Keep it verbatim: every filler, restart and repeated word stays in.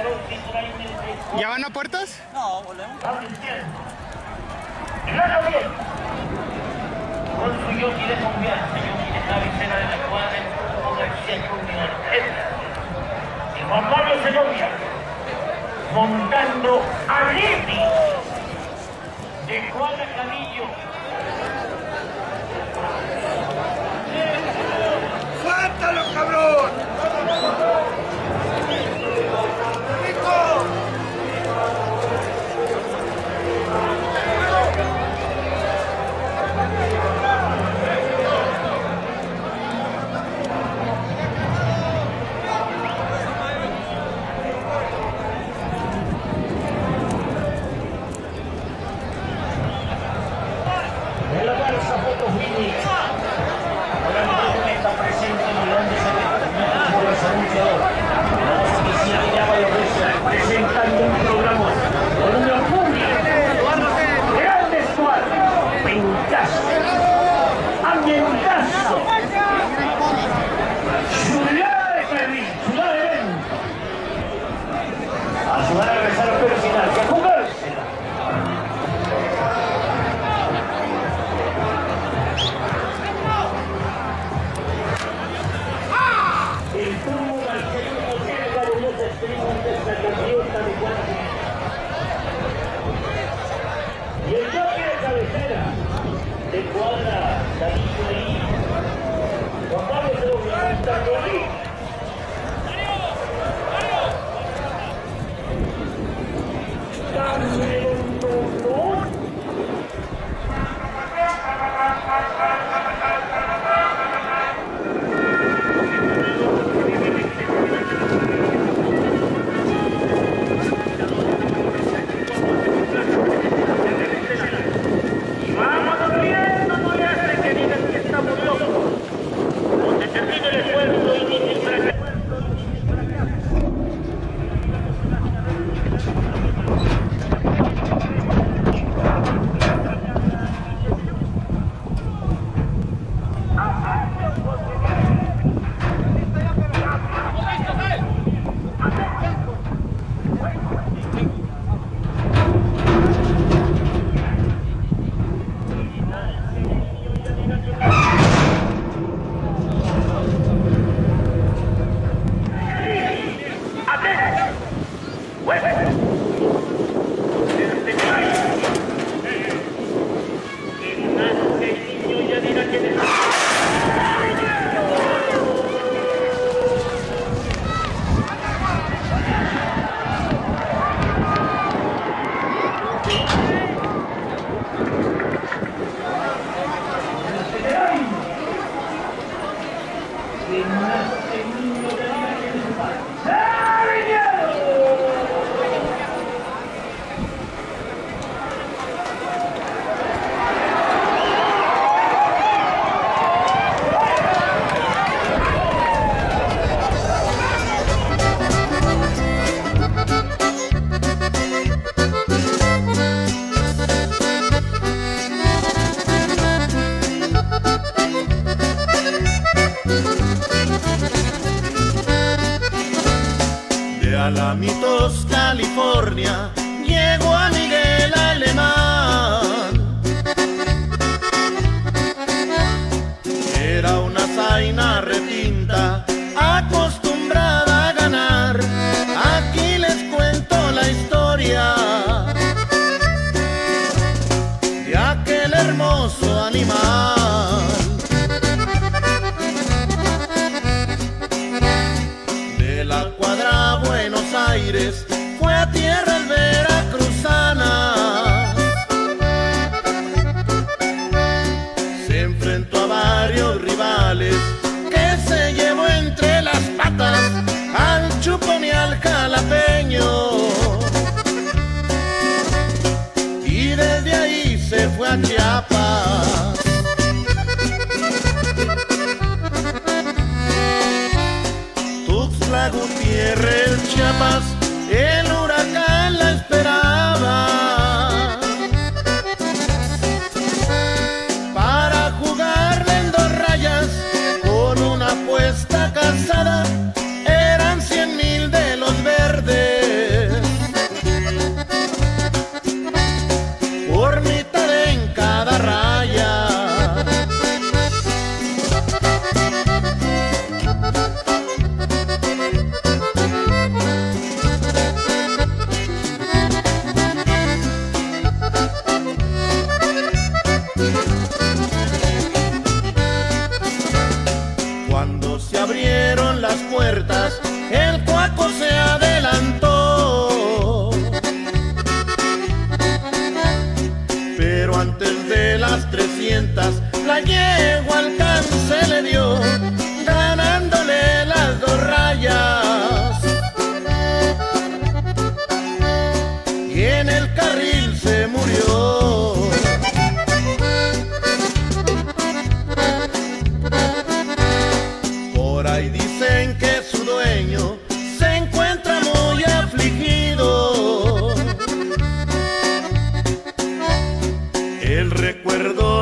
¿Ya van a puertas? No, volvemos. Con su yoki de confianza, yoki de cabecera de la cuadra, con el centro unión. Y Juan Pablo Segovia, montando a Leti de cuadra Camillo. ¡Suéltalo, cabrón! ¡Rico! De la Garza Fotofini. Está presente en el once setenta por el anunciador. La voz oficial de Avallaruesa presentando un programa con una furia. Grandes cuadros. Pintazo. Ambientazo. Ciudad de Perrin. Ciudad de Ben. A jugar a regresar a Pedro Final. Que a jugársela. El turno al segundo llega de los extremos de esta campeona de cuadra. Y el choque de cabecera de cuadra David ahí. Juan Pablo Segovia montando ahí. Alamitos, California, llegó a Miguel Alemán. Era una zaina retinta, acostumbrada a ganar. Aquí les cuento la historia de aquel hermoso animal. De la cuadra Buenos Aires fue a tierras veracruzanas. Se enfrentó a varios rivales que se llevó entre las patas al chupón y al jalapeño. Y desde ahí se fue a Chiapas. Tuxtla Gutiérrez, Chiapas, el huracán la esperaba para jugarle en dos rayas con una apuesta casada. Eran cien mil de los verdes recuerdo